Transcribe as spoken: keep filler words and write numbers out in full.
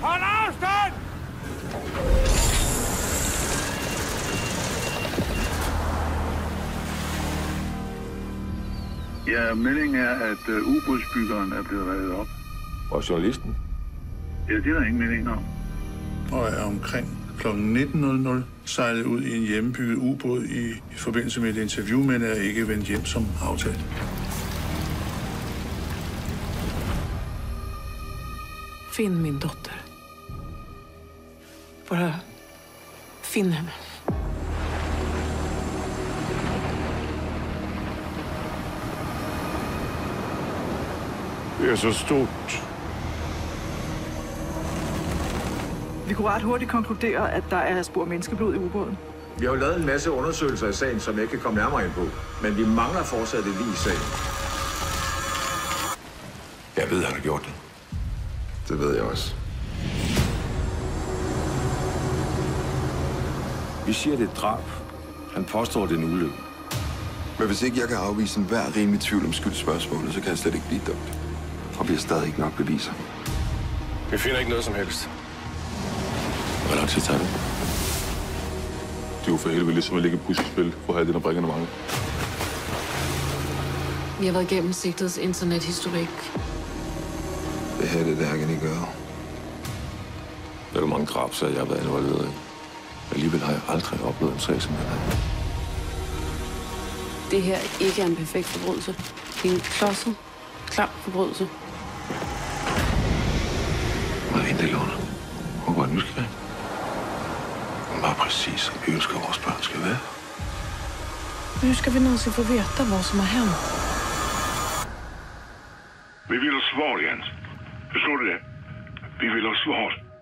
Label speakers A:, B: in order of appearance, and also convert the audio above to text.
A: Hold afstand!
B: Ja, meldingen er, at uh, ubådsbyggeren er blevet reddet op.
C: Og journalisten?
B: Ja, det er der ingen melding om.
D: Og er omkring klokken nitten sejlet ud i en hjemmebygget ubåd i, i forbindelse med et interview, men er ikke vendt hjem som aftalt.
E: Finn min dotter. Bara finn henne.
C: Det er så stort.
F: Vi kunne ret hurtigt konkludere, at der er spor menneskeblod i ubåden.
G: Vi har jo lavet en masse undersøgelser i sagen, som jeg ikke kan komme nærmere ind på. Men vi mangler fortsat et lig i sagen.
C: Jeg ved, han har gjort det. Det ved jeg også. Vi siger, det er et drab. Han påstår, det er en ulykke.
H: Men hvis ikke jeg kan afvise enhver rimelig tvivl om skyldspørgsmålet, så kan jeg slet ikke blive dømt. Og vi har stadig ikke nok beviser.
C: Vi finder ikke noget som helst. Hvor lang tid tager det? Det er jo for helvede ligesom at lægge et puslespil for at have den og bringende mange.
E: Vi har været igennem sigtets internethistorik.
H: Det her er det, der kan I gøre.
C: Der er jo mange drabsager, jeg har været involveret i. Alligevel har jeg aldrig oplevet en sag som den her.
E: Det her ikke er en perfekt forbrydelse. Det er en klodset, klam forbrydelse.
C: Hun er ikke under. Hun var nysgerrig. Hun var præcis, som vi ønsker, at vores børn skal være.
E: Hur ska vi någonsin få veta vad som har hänt?
B: Vi vil have svar, Jens. Forstår du det? Vi vil have svar.